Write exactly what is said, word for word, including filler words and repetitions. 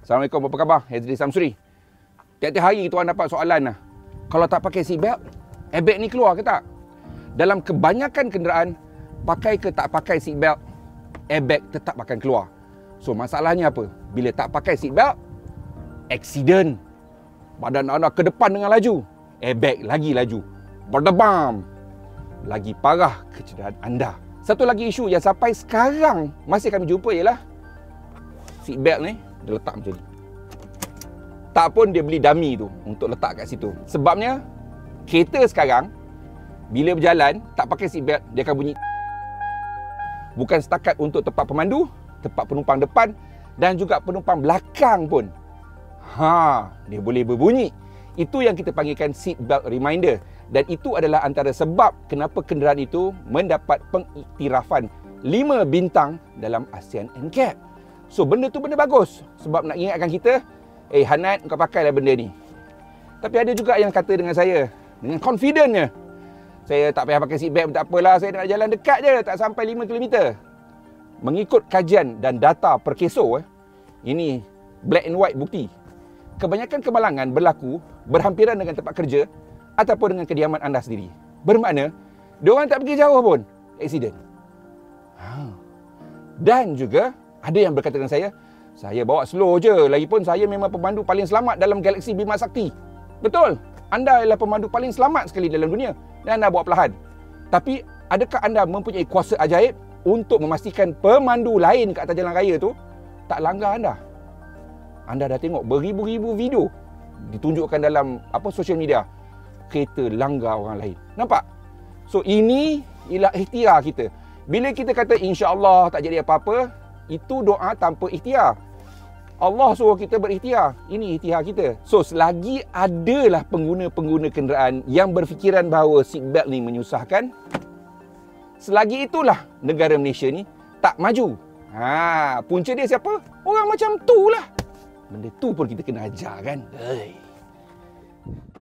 Assalamualaikum, apa khabar? Hazri Samsuri. Tiap-tiap hari tuan dapat soalan lah. Kalau tak pakai seatbelt, airbag ni keluar ke tak? Dalam kebanyakan kenderaan, pakai ke tak pakai seatbelt, airbag tetap akan keluar. So masalahnya apa? Bila tak pakai seatbelt, accident. Badan anda ke depan dengan laju, airbag lagi laju. Berdebam. Lagi parah kecederaan anda. Satu lagi isu yang sampai sekarang masih kami jumpa ialah seatbelt ni dia letak macam ni. Tak pun dia beli dummy tu untuk letak kat situ. Sebabnya kereta sekarang bila berjalan tak pakai seatbelt dia akan bunyi. Bukan setakat untuk tempat pemandu, tempat penumpang depan dan juga penumpang belakang pun. Ha, dia boleh berbunyi. Itu yang kita panggilkan seatbelt reminder. Dan itu adalah antara sebab kenapa kenderaan itu mendapat pengiktirafan lima bintang dalam ASEAN N C A P. So benda tu benda bagus sebab nak ingatkan kita, eh Hanat, kau pakailah benda ni. Tapi ada juga yang kata dengan saya dengan confidentnya, saya tak payah pakai seatbelt, tak apalah, saya nak jalan dekat je, tak sampai lima kilometer. Mengikut kajian dan data per keso, eh, ini black and white bukti. Kebanyakan kemalangan berlaku berhampiran dengan tempat kerja ataupun dengan kediaman anda sendiri. Bermakna, diorang tak pergi jauh pun, accident. Ha. Dan juga, ada yang berkata dengan saya, saya bawa slow je, lagipun saya memang pemandu paling selamat dalam galaksi Bima Sakti. Betul, anda adalah pemandu paling selamat sekali dalam dunia dan anda bawa perlahan. Tapi, adakah anda mempunyai kuasa ajaib untuk memastikan pemandu lain kat atas jalan raya tu tak langgar anda? Anda dah tengok beribu-ribu video ditunjukkan dalam apa sosial media, kereta langgar orang lain. Nampak? So, ini ialah ikhtiar kita. Bila kita kata insya-Allah tak jadi apa-apa, itu doa tanpa ikhtiar. Allah suruh kita berikhtiar. Ini ikhtiar kita. So, selagi adalah pengguna-pengguna kenderaan yang berfikiran bahawa seatbelt ni menyusahkan, selagi itulah negara Malaysia ni tak maju. Ha, punca dia siapa? Orang macam tu lah. Benda tu pun kita kena ajar kan. Hey.